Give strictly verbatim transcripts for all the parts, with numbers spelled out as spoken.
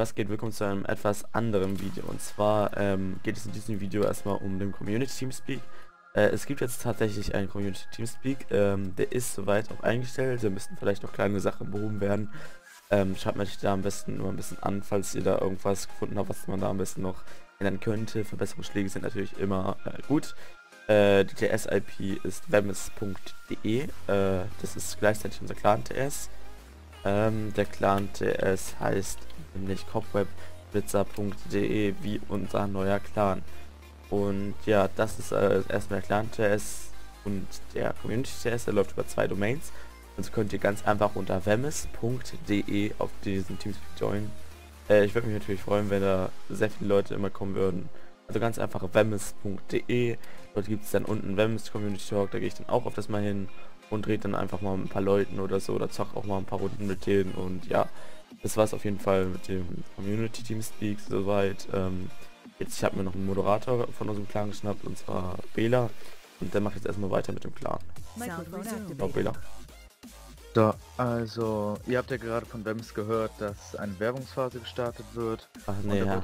Was geht? Willkommen zu einem etwas anderen Video. Und zwar ähm, geht es in diesem Video erstmal um den Community Teamspeak. Äh, es gibt jetzt tatsächlich einen Community Teamspeak, ähm, der ist soweit auch eingestellt. Da müssten vielleicht noch kleine Sachen behoben werden. Ähm, schaut mir da am besten nur ein bisschen an, falls ihr da irgendwas gefunden habt, was man da am besten noch ändern könnte. Verbesserungsschläge sind natürlich immer äh, gut. Äh, die T S I P ist wemmes punkt de. Äh, das ist gleichzeitig unser Clan T S. Ähm, der Clan T S heißt nämlich cobwebblitzer punkt de wie unser neuer Clan. Und ja, das ist äh, erstmal der Clan T S und der Community T S, der läuft über zwei Domains. Also könnt ihr ganz einfach unter wemmes punkt de auf diesen Teamspeak joinen. Äh, ich würde mich natürlich freuen, wenn da sehr viele Leute immer kommen würden. Also ganz einfach wemmes punkt de. Dort gibt es dann unten Wemmes Community Talk, da gehe ich dann auch auf das mal hin und rede dann einfach mal mit ein paar Leuten oder so, oder zock auch mal ein paar Runden mit denen. Und ja, das war es auf jeden Fall mit dem Community Teamspeak soweit. Ähm, jetzt, ich habe mir noch einen Moderator von unserem Clan geschnappt, und zwar Bela, und der macht jetzt erstmal weiter mit dem Clan. Ciao, Bela. So, also, ihr habt ja gerade von Wemmes gehört, dass eine Werbungsphase gestartet wird. Ach nee, und da ja. wollte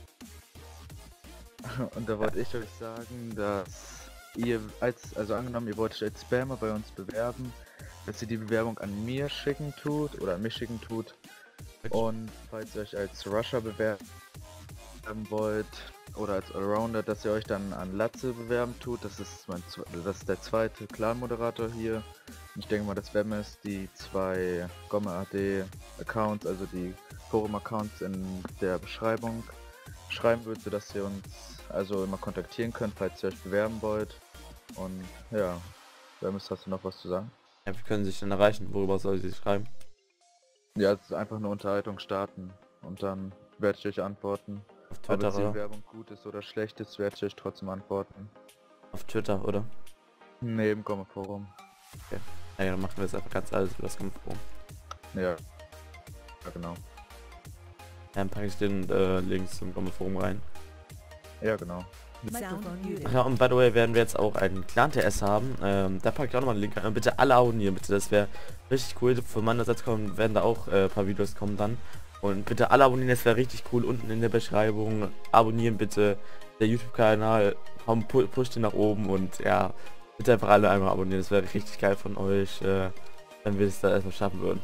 ich, und da wollte ich euch sagen, dass ihr als, also angenommen, ihr wolltet als Spammer bei uns bewerben, dass ihr die Bewerbung an mir schicken tut oder an mich schicken tut. Und falls ihr euch als Rusher bewerben wollt oder als Allrounder, dass ihr euch dann an Latze bewerben tut. Das ist mein, das ist der zweite Clan-Moderator hier. Ich denke mal, dass Wemmes die zwei GommeAD Accounts, also die Forum-Accounts in der Beschreibung schreiben wird, sodass ihr uns also immer kontaktieren könnt, falls ihr euch bewerben wollt. Und ja, Wemmes, hast du noch was zu sagen? Ja, wir können sich dann erreichen. Worüber soll sie schreiben? Ja, es ist einfach eine Unterhaltung starten und dann werde ich euch antworten. Auf Twitter, Ob jetzt die oder? Bewerbung gut ist oder schlecht ist, werde ich euch trotzdem antworten. Auf Twitter, oder? Neben Gomme-Forum. Okay. Ja, dann machen wir jetzt einfach ganz alles über das Kampfforum. Ja. Ja, genau. Dann packe ich den äh, Link zum Kampfforum rein. Ja, genau. Ach ja, und by the way werden wir jetzt auch einen Clan-T S haben. Ähm, da packe ich auch nochmal einen Link rein. Bitte alle abonnieren, bitte. Das wäre richtig cool. Von meiner Seite kommen, werden da auch äh, ein paar Videos kommen dann. Und bitte alle abonnieren, das wäre richtig cool. Unten in der Beschreibung abonnieren bitte. Der YouTube-Kanal, komm, pu push den nach oben. Und ja, bitte einfach alle einmal abonnieren. Das wäre richtig geil von euch, äh, wenn wir es da erstmal schaffen würden.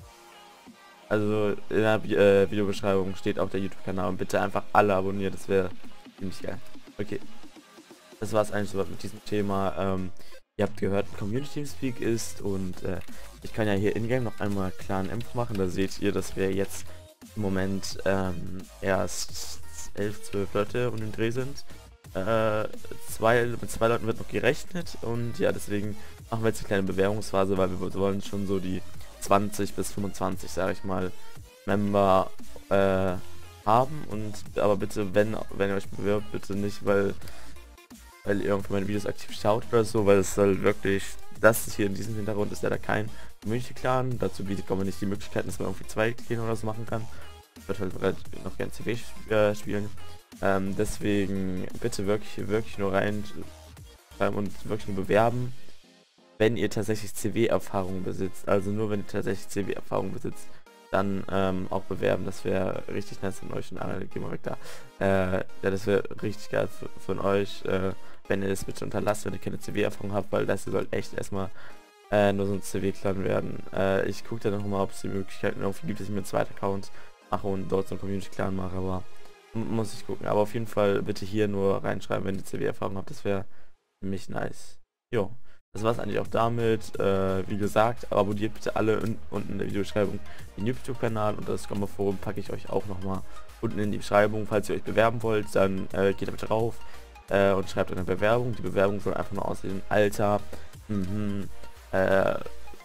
Also in der äh, Videobeschreibung steht auch der YouTube-Kanal. Und bitte einfach alle abonnieren. Das wäre ziemlich geil. Okay, das war es eigentlich so mit diesem Thema. Ähm, ihr habt gehört, Community Teamspeak ist, und äh, ich kann ja hier in-game noch einmal Clan Impf machen. Da seht ihr, dass wir jetzt im Moment ähm, erst elf, zwölf Leute um den Dreh sind. Äh, zwei, mit zwei Leuten wird noch gerechnet, und ja, deswegen machen wir jetzt eine kleine Bewerbungsphase, weil wir wollen schon so die zwanzig bis fünfundzwanzig, sage ich mal, Member äh, haben. Und aber bitte, wenn wenn ihr euch bewirbt, bitte nicht, weil weil ihr irgendwie meine Videos aktiv schaut oder so, weil es soll wirklich, das hier in diesem Hintergrund ist leider kein Community Clan. Dazu bietet man nicht die Möglichkeiten, dass man irgendwie zwei gehen oder so machen kann. Ich würde halt noch gerne C W äh, spielen. Ähm, deswegen bitte wirklich wirklich nur rein ähm, und wirklich nur bewerben, wenn ihr tatsächlich C W-Erfahrung besitzt. Also nur wenn ihr tatsächlich C W-Erfahrung besitzt, dann ähm, auch bewerben. Das wäre richtig nice von euch. Und alle gehen wir weg da. Äh, ja, das wäre richtig geil von euch, äh, wenn ihr das bitte unterlasst, wenn ihr keine C W-Erfahrung habt, weil das soll echt erstmal äh, nur so ein C W-Clan werden. Äh, ich gucke dann noch mal, ob es die Möglichkeiten irgendwie gibt, dass ich mir einen zweiten Account mache und dort so einen Community-Clan mache, aber muss ich gucken. Aber auf jeden Fall bitte hier nur reinschreiben, wenn ihr C W-Erfahrung habt. Das wäre ziemlich nice. Jo. Das war es eigentlich auch damit. Äh, wie gesagt, abonniert bitte alle un unten in der Videobeschreibung den YouTube-Kanal, und das Gomme-Forum packe ich euch auch nochmal unten in die Beschreibung. Falls ihr euch bewerben wollt, dann äh, geht da bitte drauf äh, und schreibt eine Bewerbung. Die Bewerbung soll einfach nur aussehen: Alter, mhm, äh,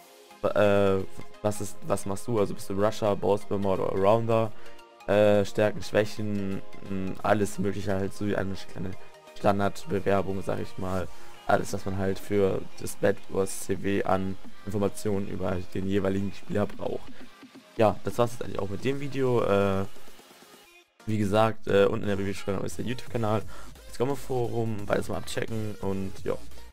äh, was ist, was machst du? Also bist du Rusher, Bossbomber oder Allrounder? Äh, Stärken, Schwächen, mh, alles mögliche, halt so wie eine kleine Standardbewerbung, sag ich mal. Alles, was man halt für das Bad Wars C W an Informationen über den jeweiligen Spieler braucht. Ja, das war es jetzt eigentlich auch mit dem Video. Äh, wie gesagt, äh, unten in der Beschreibung ist der YouTube-Kanal, das Gomme-Forum, beides mal abchecken, und ja,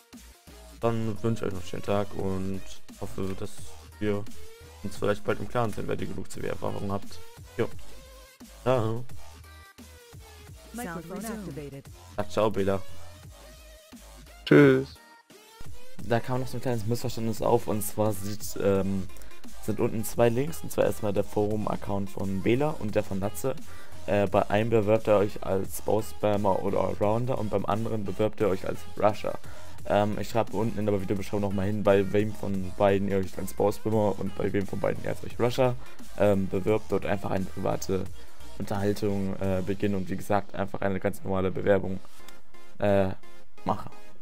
dann wünsche ich euch noch einen schönen Tag und hoffe, dass wir uns vielleicht bald im Klaren sind, wenn ihr genug C W-Erfahrung habt. Jo. Ja. Microphone activated. Ach, ciao, Bela. Tschüss. Da kam noch so ein kleines Missverständnis auf, und zwar sieht, ähm, sind unten zwei Links, und zwar erstmal der Forum-Account von Bela und der von Natze. Äh, bei einem bewirbt er euch als Bow-Spammer oder Allrounder und beim anderen bewirbt er euch als Rusher. Ähm, ich schreibe unten in der Videobeschreibung nochmal hin, bei wem von beiden ihr euch als Bow-Spammer und bei wem von beiden ihr als euch Rusher ähm, bewirbt, dort einfach eine private Unterhaltung äh, beginnen und wie gesagt einfach eine ganz normale Bewerbung äh, mache.